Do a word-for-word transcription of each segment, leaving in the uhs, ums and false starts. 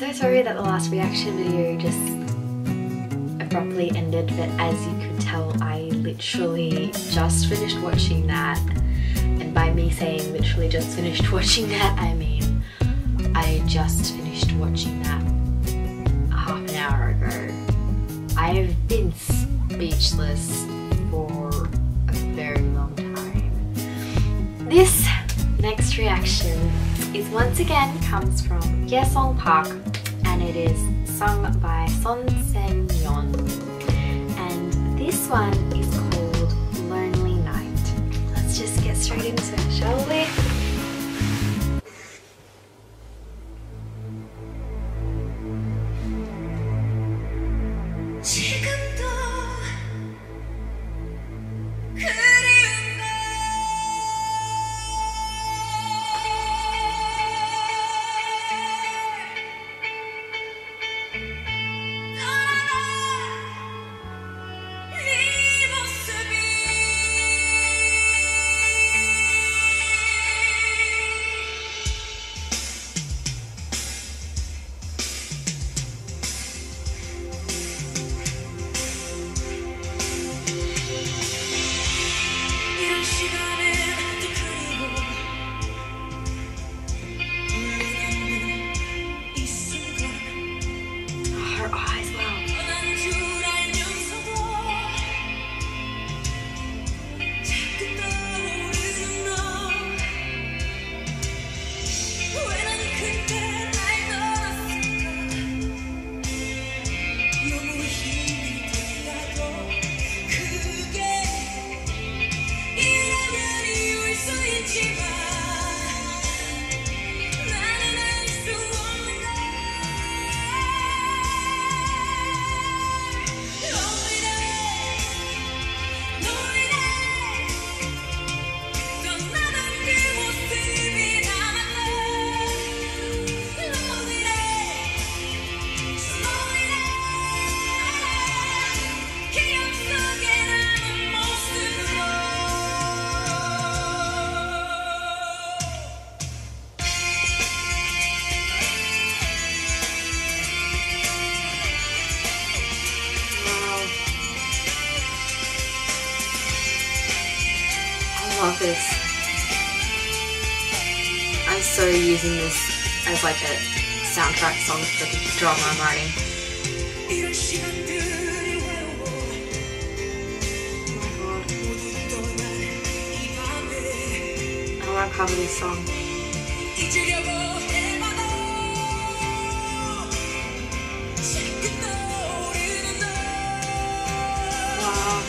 so sorry that the last reaction video just abruptly ended, but as you could tell, I literally just finished watching that. And by me saying literally just finished watching that, I mean I just finished watching that half an hour ago. I've been speechless for a very long time. This next reaction is once again comes from Seung Park, and it is sung by Seung Yeon, and this one is called Lonely Night. Let's just get straight into it, shall we? I love this. I'm so using this as like a soundtrack song for the drama I'm writing. Oh my god. I want to cover this song. Wow.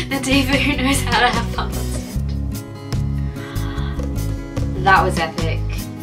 The diva who knows how to have fun on set. That was epic.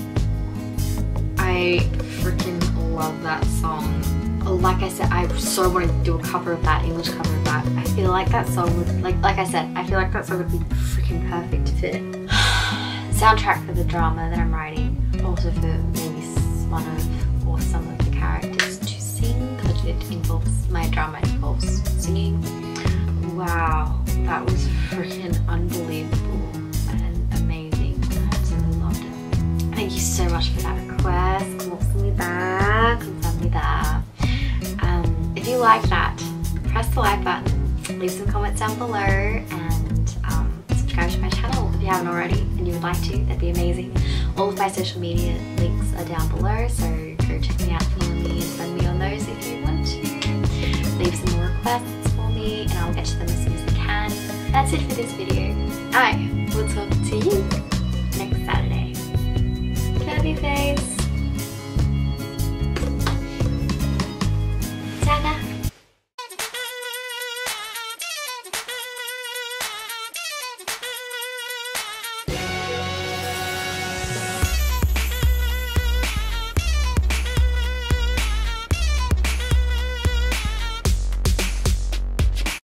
I freaking love that song. Like I said, I so wanted to do a cover of that, English cover of that. I feel like that song would, like like I said, I feel like that song would be freaking perfect fit. Soundtrack for the drama that I'm writing, also for maybe one of or some of the characters to sing, because it involves, my drama involves singing. Wow, that was freaking unbelievable and amazing. I absolutely loved it. Thank you so much for that request. 감사합니다. 감사합니다. Um, if you like that, press the like button, leave some comments down below, and um, subscribe to my channel if you haven't already and you would like to. That'd be amazing. All of my social media links are down below, so go check me out, follow me, and send me on those if you want to. Leave some more requests for me and I'll get to them as soon as I can. That's it for this video. I will talk to you next Saturday. Love you, face.